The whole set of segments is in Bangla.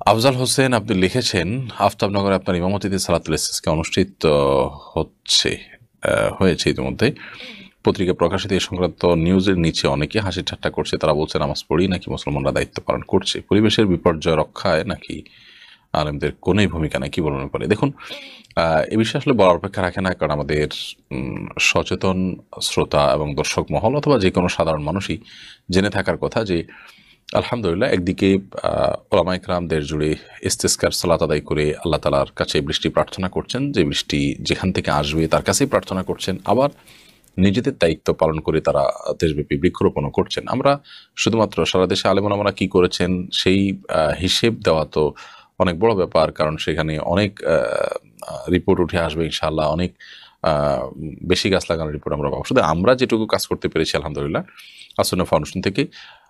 আফজাল হোসেন আপনি লিখেছেন, আফতাবনগরে আপনার ইমামতিতে সালাতুল ইস্তিসকা অনুষ্ঠিত হচ্ছে হয়েছে ইতিমধ্যে। পত্রিকা প্রকাশিত এই সংক্রান্ত নিউজের নিচে অনেকে হাসি ঠাট্টা করছে। তারা বলছে নামাজ পড়ি নাকি মুসলমানরা দায়িত্ব পালন করছে, পরিবেশের বিপর্যয় রক্ষায় নাকি আলেমদের কোনোই ভূমিকা নাই, কি বলবেন পারে? দেখুন, এ বিষয়ে আসলে বলার অপেক্ষা রাখে না, কারণ আমাদের সচেতন শ্রোতা এবং দর্শক মহল অথবা যে কোনো সাধারণ মানুষই জেনে থাকার কথা যে আলহামদুলিল্লাহ একদিকে ওলামা ইকরাম দেশ জুড়ে ইস্তিসকার সালাত আদায় করে আল্লাহ তালার কাছে বৃষ্টি প্রার্থনা করছেন, যে বৃষ্টি যেখান থেকে আসবে তার কাছেই প্রার্থনা করছেন। আবার নিজেদের দায়িত্ব পালন করে তারা দেশব্যাপী বৃক্ষরোপণও করছেন। আমরা শুধুমাত্র সারা দেশে আলেম ওলামারা কি করেছেন সেই হিসেব দেওয়া তো অনেক বড় ব্যাপার, কারণ সেখানে অনেক রিপোর্ট উঠে আসবে ইনশাআল্লাহ, অনেক বেশি গাছ লাগানোর রিপোর্ট আমরা পাবো। শুধু আমরা যেটুকু কাজ করতে পেরেছি আলহামদুলিল্লাহ আসন্ন ফাউন্ডেশন থেকে,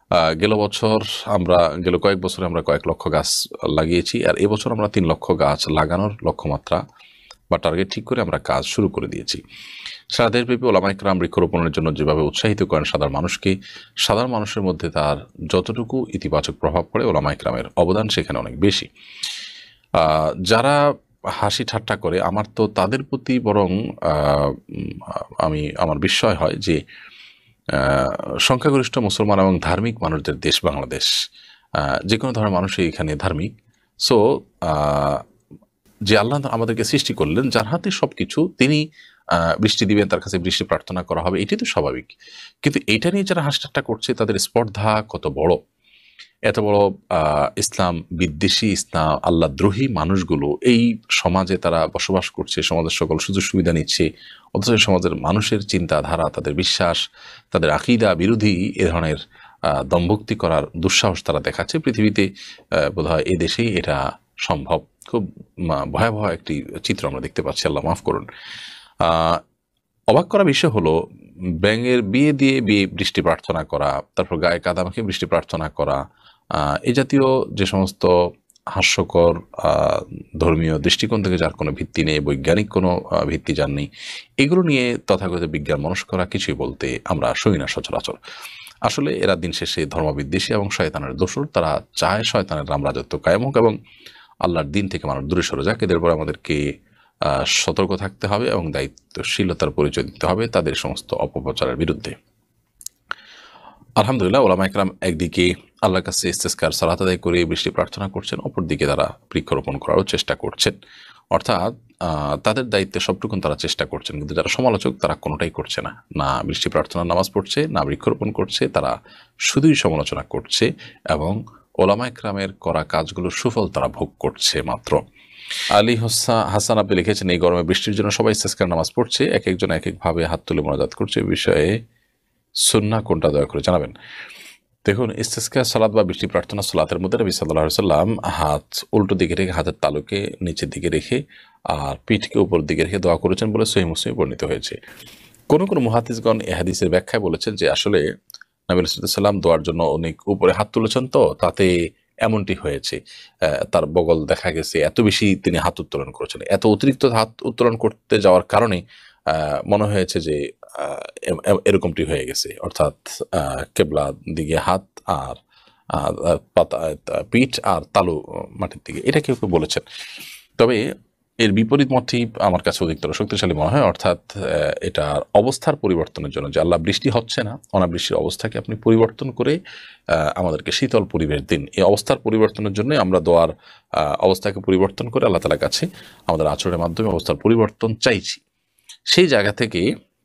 গেল কয়েক বছরে আমরা কয়েক লক্ষ গাছ লাগিয়েছি, আর এবছর আমরা 3 লক্ষ গাছ লাগানোর লক্ষ্যমাত্রা বা টার্গেট ঠিক করে আমরা কাজ শুরু করে দিয়েছি। সারা দেশব্যাপী ওলামা ইকরাম বৃক্ষরোপণের জন্য যেভাবে উৎসাহিত করেন সাধারণ মানুষকে, সাধারণ মানুষের মধ্যে তার যতটুকু ইতিবাচক প্রভাব পড়ে ওলামা ইকরামের অবদান সেখানে অনেক বেশি। যারা হাসি ঠাট্টা করে, আমার তো তাদের প্রতি বরং আমার বিস্ময় হয় যে সংখ্যাগরিষ্ঠ মুসলমান এবং ধার্মিক মানুষদের দেশ বাংলাদেশ, যে কোনো ধরনের মানুষই এখানে ধার্মিক। সো যে আল্লাহ আমাদেরকে সৃষ্টি করলেন, যার হাতে সব কিছু, তিনি বৃষ্টি দিবেন, তার কাছে বৃষ্টি প্রার্থনা করা হবে, এটি তো স্বাভাবিক। কিন্তু এটা নিয়ে যারা হাসি-ঠাট্টা করছে তাদের স্পর্ধা কত বড়! এত বড় ইসলাম বিদ্বেষী, ইসলাম আল্লাহদ্রোহী মানুষগুলো এই সমাজে তারা বসবাস করছে, সমাজের সকল সুযোগ সুবিধা নিচ্ছে, অথচ সমাজের মানুষের চিন্তাধারা, তাদের বিশ্বাস, তাদের আকীদা বিরোধী এ ধরনের দম্ভক্তি করার দুঃসাহস তারা দেখাচ্ছে। পৃথিবীতে বোধহয় এই দেশেই এটা সম্ভব। খুব ভয়াবহ একটি চিত্র আমরা দেখতে পাচ্ছি, আল্লাহ মাফ করুন। অবাক করা বিষয় হলো, ব্যাঙের বিয়ে দিয়ে বৃষ্টি প্রার্থনা করা, তারপর গায়ে কাদা মাখিয়ে বৃষ্টি প্রার্থনা করা, এই জাতীয় যে সমস্ত হাস্যকর ধর্মীয় দৃষ্টিকোণ থেকে যার কোনো ভিত্তি নেই, বৈজ্ঞানিক কোনো ভিত্তি যার নেই, এগুলো নিয়ে তথাকথিত বিজ্ঞান মনস্করা কিছুই বলতে আমরা শুনি না সচরাচর। আসলে এরা দিন শেষে ধর্মবিদ্বেষী এবং শয়তানের দোসর। তারা চায় শয়তানের রামরাজত্ব কায়েম হোক এবং আল্লাহর দিন থেকে মানুষ দূরে সরে যাক। এদের পর আমাদেরকে সতর্ক থাকতে হবে এবং দায়িত্বশীলতার পরিচয় দিতে হবে তাদের সমস্ত অপপ্রচারের বিরুদ্ধে। আলহামদুলিল্লাহ ওলামা ইকরাম একদিকে আল্লাহর কাছে ইস্তিসকার সালাত আদায় করে বৃষ্টি প্রার্থনা করছেন, অপরদিকে তারা বৃক্ষরোপণ করারও চেষ্টা করছেন। অর্থাৎ তাদের দায়িত্বে সবটুকুন তারা চেষ্টা করছেন, কিন্তু যারা সমালোচক তারা কোনোটাই করছে না, না বৃষ্টি প্রার্থনার নামাজ পড়ছে, না বৃক্ষরোপণ করছে, তারা শুধুই সমালোচনা করছে এবং ওলামা ইকরামের করা কাজগুলোর সুফল তারা ভোগ করছে মাত্র। আলী হাসান আপনি লিখেছেন, এই গরমে বৃষ্টির জন্য সবাই ইস্তিসকার নামাজ পড়ছে, এক একজন এক একভাবে হাত তুলে মোনাজাত করছে, এই বিষয়ে সুন্নাহ কোনটা দয়া করে জানাবেন। দেখুন, ইস্তিসকা সালাত বা বৃষ্টি প্রার্থনা সালাতের মধ্যে নবী সাল্লাল্লাহু আলাইহি ওয়াসাল্লাম হাত উল্টো দিকে রেখে, হাতের তালুকে নিচের দিকে রেখে আর পিঠকে উপর দিকে রেখে দোয়া করেছেন বলে সহিহ মুসলিমে বর্ণিত হয়েছে। কোন কোন মুহাদ্দিসগণ এই হাদিসের ব্যাখ্যায় বলেছেন যে আসলে নবী সাল্লাল্লাহু আলাইহি ওয়াসাল্লাম দোয়ার জন্য অনেক উপরে হাত তুলেছেন, তো তাতে এমনটি হয়েছে। তার বগল দেখা গেছে, এত বেশি তিনি হাত উত্তোলন করেছেন, এত অতিরিক্ত হাত উত্তোলন করতে যাওয়ার কারণে মনে হয়েছে যে এরকমটি হয়ে গেছে। অর্থাৎ কেবলা দিকে হাত আর পাতা, পিঠ আর তালু মাটির দিকে, এটা কেউ কেউ বলেছেন। তবে এর বিপরীত মতই আমার কাছে অধিকতর শক্তিশালী মনে হয়। অর্থাৎ এটার অবস্থার পরিবর্তনের জন্য, যে আল্লাহ বৃষ্টি হচ্ছে না, অনাবৃষ্টির অবস্থাকে আপনি পরিবর্তন করে আমাদেরকে শীতল পরিবেশ দিন, এই অবস্থার পরিবর্তনের জন্য আমরা দোয়ার অবস্থাকে পরিবর্তন করে আল্লাহ তাআলার কাছে আমাদের আচরণের মাধ্যমে অবস্থার পরিবর্তন চাইছি। সেই জায়গা থেকে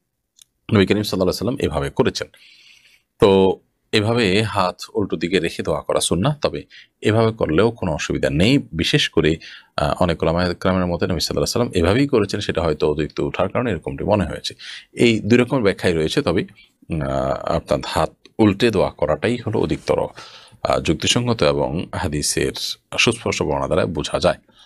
নবী করিম সাল্লাল্লাহু আলাইহি ওয়াসাল্লাম এভাবে করেছেন। তো এভাবে হাত উল্টো দিকে রেখে দোয়া করা সুন্নাহ, তবে এভাবে করলেও কোনো অসুবিধা নেই। বিশেষ করে অনেক ওলামা ইকরামের মতে নবী সাল্লাল্লাহু আলাইহি ওয়াসাল্লাম এভাবেই করেছেন, সেটা হয়তো অতিরিক্ত ওঠার কারণে এরকমটি মনে হয়েছে। এই দুই রকমের ব্যাখ্যাই রয়েছে, তবে অর্থাৎ হাত উল্টে দোয়া করাটাই হলো অধিকতর যুক্তিসঙ্গত এবং হাদিসের সুস্পষ্ট বর্ণনা দ্বারা বোঝা যায়।